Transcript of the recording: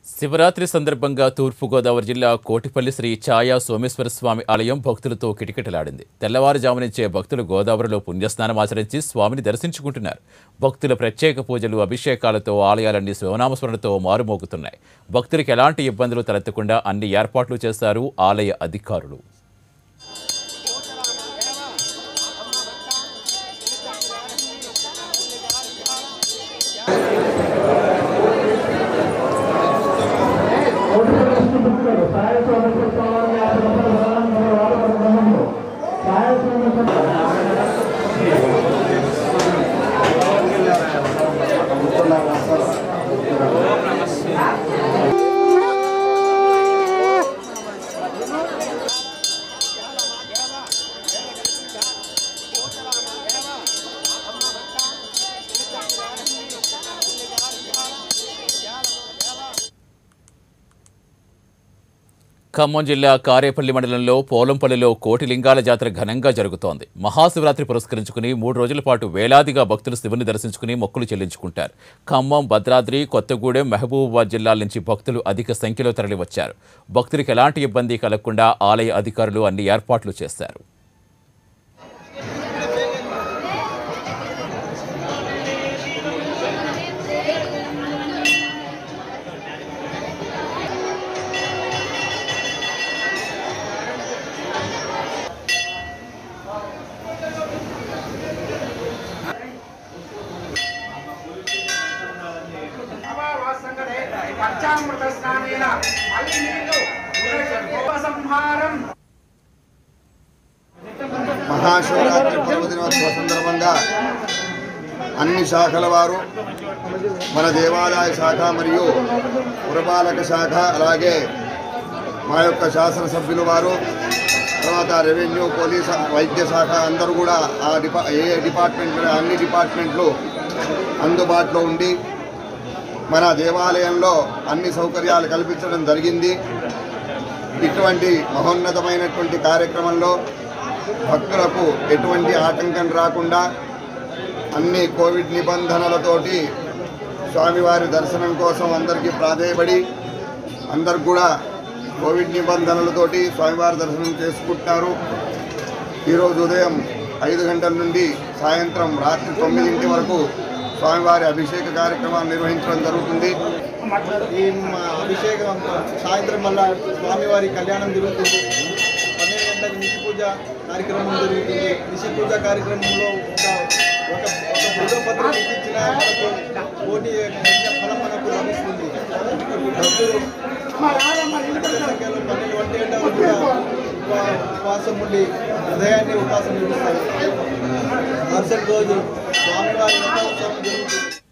శివరాత్రి సందర్భంగా తూర్పుగోదావరి జిల్లా కోటిపల్లి శ్రీ ఛాయా సోమేశ్వర స్వామి ఆలయం భక్తులతో కిటకిటలాడింది. తెల్లవారుజామునించే భక్తులు గోదావరిలో పుణ్యస్నానం ఆచరించి స్వామిని దర్శించుకుంటున్నారు. భక్తుల ప్రత్యేక పూజలు, అభిషేకాలతో ఆలయాలన్నీ శివనామస్మరణతో మారుమోగుతున్నాయి. భక్తులకు ఎలాంటి ఇబ్బందులు తలెత్తకుండా అన్ని ఏర్పాట్లు చేశారు ఆలయ అధికారులు. ఖమ్మం జిల్లా కారేపల్లి మండలంలో పోలంపల్లిలో కోటి లింగాల జాతర ఘనంగా జరుగుతోంది. మహాశివరాత్రి పురస్కరించుకుని 3 రోజుల పాటు వేలాదిగా భక్తులు శివుని దర్శించుకుని మొక్కులు చెల్లించుకుంటారు. ఖమ్మం, భద్రాద్రి, కొత్తగూడెం, మహబూబాబాద్ జిల్లాల నుంచి భక్తులు అధిక సంఖ్యలో తరలివచ్చారు. భక్తులకు ఎలాంటి ఇబ్బంది కలగకుండా ఆలయ అధికారులు అన్ని ఏర్పాట్లు చేశారు. మహాశివరాత్రి పర్వదినోత్సవ సందర్భంగా అన్ని శాఖల వారు, మన దేవాలయ శాఖ మరియు పురపాలక శాఖ, అలాగే మా యొక్క శాసనసభ్యులు వారు, తర్వాత రెవెన్యూ, పోలీస్, వైద్య శాఖ అందరూ కూడా అన్ని డిపార్ట్మెంట్లు అందుబాటులో ఉండి మన దేవాలయంలో అన్ని సౌకర్యాలు కల్పించడం జరిగింది. ఇటువంటి మహోన్నతమైనటువంటి కార్యక్రమంలో భక్తులకు ఎటువంటి ఆటంకం రాకుండా అన్ని కోవిడ్ నిబంధనలతోటి స్వామివారి దర్శనం కోసం అందరికీ ప్రాధేయపడి అందరు కూడా కోవిడ్ నిబంధనలతోటి స్వామివారి దర్శనం చేసుకుంటున్నారు. ఈరోజు ఉదయం 5 గంటల నుండి సాయంత్రం రాత్రి 9 వరకు స్వామివారి అభిషేక కార్యక్రమాన్ని నిర్వహించడం జరుగుతుంది. ఈ అభిషేకం సాయంత్రం మళ్ళా స్వామివారి కళ్యాణం జరుగుతుంది. 12 గంటలకు నిశి పూజ కార్యక్రమం జరుగుతుంది. నిశి పూజ కార్యక్రమంలో ఒక భూపత్రం ఇచ్చిన మనకు కోటి ఫలం మనకు లభిస్తుంది. భక్తులు సంఖ్యలో 12 గంటలు కూడా ఉపవాసం ఉండి హృదయాన్ని ఉపాసన నిర్వహిస్తారు. మరుసటి రోజు స్వామివారి రథోత్సవం జరుగుతుంది.